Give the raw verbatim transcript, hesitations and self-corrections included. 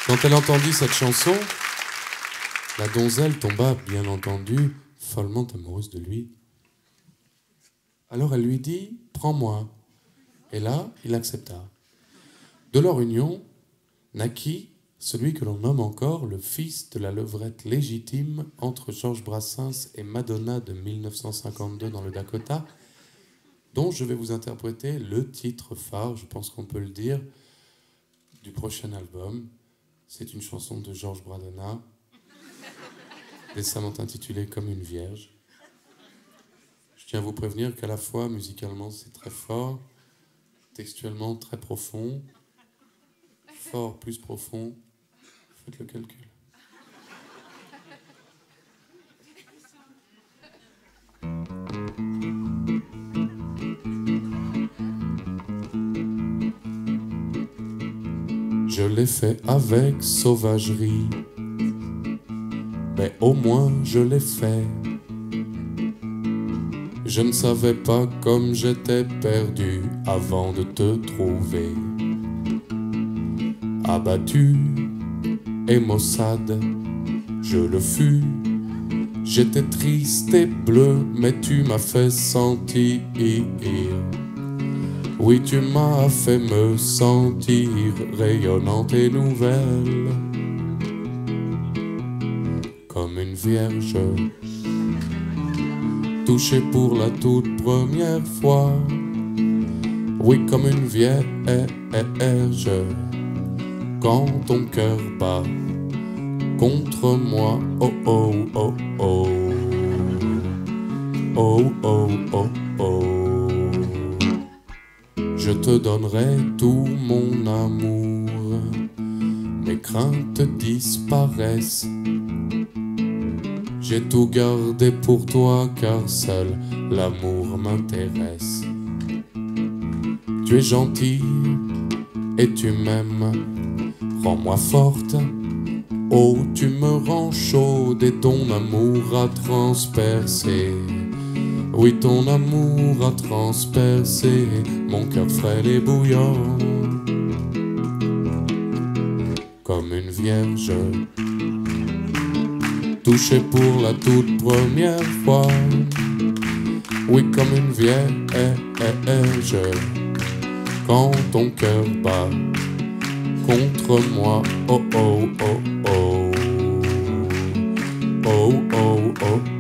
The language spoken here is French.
Quand elle entendit cette chanson, la donzelle tomba, bien entendu, follement amoureuse de lui. Alors elle lui dit « Prends-moi ». Et là, il accepta. De leur union naquit celui que l'on nomme encore le fils de la levrette légitime entre Georges Brassens et Madonna de mille neuf cent cinquante-deux dans le Dakota, dont je vais vous interpréter le titre phare, je pense qu'on peut le dire, du prochain album. C'est une chanson de Georges Bradonna, décemment intitulée « Comme une vierge ». Je tiens à vous prévenir qu'à la fois, musicalement, c'est très fort, textuellement très profond, fort plus profond, faites le calcul. Je l'ai fait avec sauvagerie, mais au moins je l'ai fait. Je ne savais pas comme j'étais perdu avant de te trouver. Abattu et maussade, je le fus. J'étais triste et bleu, mais tu m'as fait sentir. Oui, tu m'as fait me sentir rayonnante et nouvelle, comme une vierge, touchée pour la toute première fois. Oui, comme une vierge, quand ton cœur bat contre moi. Oh oh oh oh, oh oh oh oh. Je te donnerai tout mon amour, mes craintes disparaissent. J'ai tout gardé pour toi car seul l'amour m'intéresse. Tu es gentille et tu m'aimes, rends-moi forte. Oh, tu me rends chaude et ton amour a transpercé. Oui, ton amour a transpercé mon cœur frêle et bouillant, comme une vierge, touchée pour la toute première fois. Oui, comme une vierge, quand ton cœur bat contre moi. Oh oh oh oh, oh oh oh oh.